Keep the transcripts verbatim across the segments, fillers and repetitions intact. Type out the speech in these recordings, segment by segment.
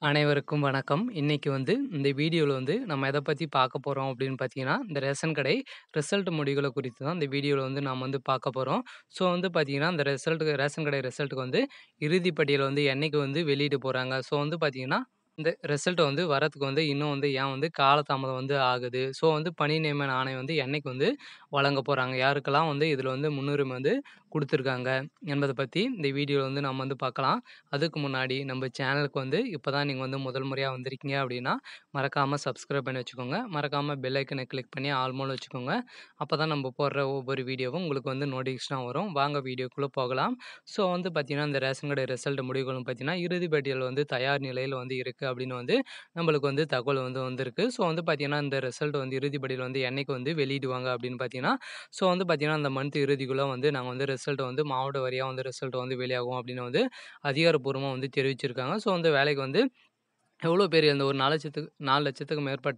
அனைவருக்கும் வணக்கம். இன்னைக்கு வந்து இந்த வீடியோல வந்து நம்ம எத பத்தி பார்க்க போறோம் அப்படின்னு பார்த்தீங்கன்னா, இந்த ரேஷன் கடை ரிசல்ட் முடிவுகள குறித்து தான் இந்த வீடியோல வந்து நாம வந்து பார்க்க போறோம். ஸோ வந்து பார்த்தீங்கன்னா, இந்த ரிசல்ட்டுக்கு ரேஷன் கடை ரிசல்ட்டுக்கு வந்து இறுதி பட்டியல் வந்து என்னைக்கு வந்து வெளியிட போறாங்க. ஸோ வந்து பார்த்தீங்கன்னா, இந்த ரிசல்ட் வந்து வரதுக்கு வந்து இன்னும் வந்து ஏன் வந்து காலதாமதம் வந்து ஆகுது. ஸோ வந்து பணி நியமன ஆணை வந்து என்னைக்கு வந்து வழங்க போறாங்க. யாருக்கெல்லாம் வந்து இதில வந்து முன்னுரிமை வந்து குடுத்துருக்காங்க என்பத பத்தி இந்த வீடியோல வந்து நம்ம வந்து பார்க்கலாம். அதுக்கு முன்னாடி நம்ம சேனலுக்கு வந்து இப்போ தான் நீங்க வந்து முதல் முறையா வந்திருக்கீங்க அப்படின்னா, மறக்காம சப்ஸ்கிரைப் பண்ணி வச்சுக்கோங்க. மறக்காம பெல் ஐக்கன கிளிக் பண்ணி ஆல் மோட்ல வச்சுக்கோங்க. அப்பதான் நம்ம போடுற ஒவ்வொரு வீடியோவும் உங்களுக்கு வந்து நோட்டிஃபிகேஷனா வரும். வாங்க வீடியோக்குள்ள போகலாம். ஸோ வந்து பார்த்தீங்கன்னா, இந்த ரேஷன் கடை ரிசல்ட் முடிவுகளும் பார்த்தீங்கன்னா, இறுதி பட்டியல் வந்து தயார் நிலையில வந்து இருக்கு அப்படின்னு வந்து நம்மளுக்கு வந்து தகவல் வந்து வந்திருக்கு. ஸோ வந்து பார்த்தீங்கன்னா, இந்த ரிசல்ட் வந்து இறுதி பட்டியல் வந்து என்னைக்கு வந்து வெளியிடுவாங்க அப்படின்னு பார்த்தீங்கன்னா, ஸோ வந்து பார்த்தீங்கன்னா, அந்த மந்த் இறுதிக்குள்ள வந்து நாங்க வந்து ரிசல்ட் வந்து மாவட்ட வாரியா வந்து ரிசல்ட் வந்து வெளியாகும் அப்படின்னு வந்து அதிகாரப்பூர்வமா வந்து தெரிவிச்சிருக்காங்க. ஸோ வந்து வேலைக்கு வந்து எவ்வளோ பேர் அந்த ஒரு நாலு லட்சத்துக்கு நாலு லட்சத்துக்கு மேற்பட்ட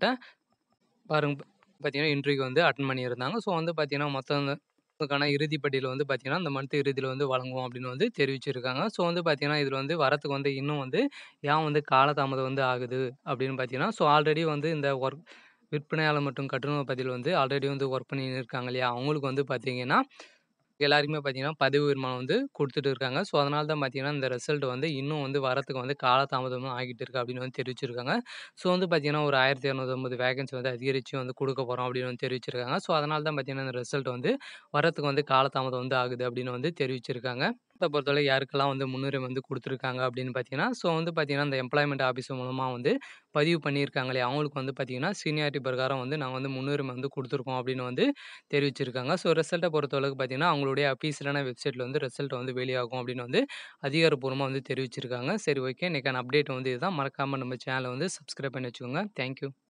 பாருங்க பார்த்தீங்கன்னா, இன்டர்வியூக்கு வந்து அட்டெண்ட் பண்ணியிருந்தாங்க. ஸோ வந்து பார்த்தீங்கன்னா, மொத்தம் அதுக்கான இறுதி பட்டியல் வந்து பார்த்தீங்கன்னா, இந்த மந்த் இறுதியில வந்து வழங்குவோம் அப்படின்னு வந்து தெரிவிச்சிருக்காங்க. ஸோ வந்து பார்த்தீங்கன்னா, இதில வந்து வரத்துக்கு வந்து இன்னும் வந்து ஏன் வந்து காலதாமதம் வந்து ஆகுது அப்படின்னு பார்த்தீங்கன்னா, ஸோ ஆல்ரெடி வந்து இந்த ஒர்க் விற்பனையாளர் மற்றும் கட்டுநர் பதில் வந்து ஆல்ரெடி வந்து ஒர்க் பண்ணின்னு இருக்காங்க இல்லையா? அவங்களுக்கு வந்து பார்த்தீங்கன்னா எல்லாருக்குமே பார்த்தீங்கன்னா, பதவி உயர்மானம் வந்து குடுத்துட்டு இருக்காங்க. ஸோ, அதனால தான் பார்த்தீங்கன்னா, இந்த ரிசல்ட் வந்து இன்னும் வந்து வரத்துக்கு வந்து காலதாமதம் ஆகிட்டு இருக்கு அப்படின்னு வந்து தெரிவிச்சிருக்காங்க. ஸோ, வந்து பார்த்தீங்கன்னா, ஒரு ஆயிரத்தி இருநூற்று ஐம்பது வேகன்சி வந்து அதிகரிச்சு வந்து குடுக்க போறோம் அப்படின்னு வந்து தெரிவிச்சிருக்காங்க. ஸோ, அதனால தான் பார்த்தீங்கன்னா, இந்த ரிசல்ட் வந்து வரத்துக்கு வந்து காலதாமதம் வந்து ஆகுது அப்படின்னு வந்து தெரிவிச்சிருக்காங்க. இத பொறுத்தவரை யாருக்கெல்லாம் வந்து முன்னுரிமை வந்து குடுத்துருக்காங்க அப்படின்னு பார்த்தீங்கன்னா, ஸோ வந்து பார்த்தீங்கன்னா, இந்த எம்ப்ளாய்மென்ட் ஆஃபீஸ் மூலமா வந்து பதிவு பண்ணியிருக்காங்க இல்லையா? அவங்களுக்கு வந்து பார்த்தீங்கன்னா, சீனியாரிட்டி பிரகாரம் வந்து நாங்க வந்து முன்னுரிமை வந்து குடுத்துருக்கோம் அப்படின்னு வந்து தெரிவிச்சிருக்காங்க. ஸோ ரிசல்ட்ட பொறுத்தளவுக்கு பார்த்தீங்கன்னா, அவங்களுடைய அஃபிஷியலான வெப்சைட்ல வந்து ரிசல்ட் வந்து வெளியாகும் அப்படின்னு வந்து அதிகாரப்பூர்வமா வந்து தெரிவிச்சிருக்காங்க. சரி ஓகே. இன்னைக்கான அப்டேட் வந்து இதுதான். மறக்காம நம்ம சேனல வந்து சப்ஸ்கிரைப் பண்ணி வச்சுக்கோங்க. Thank you.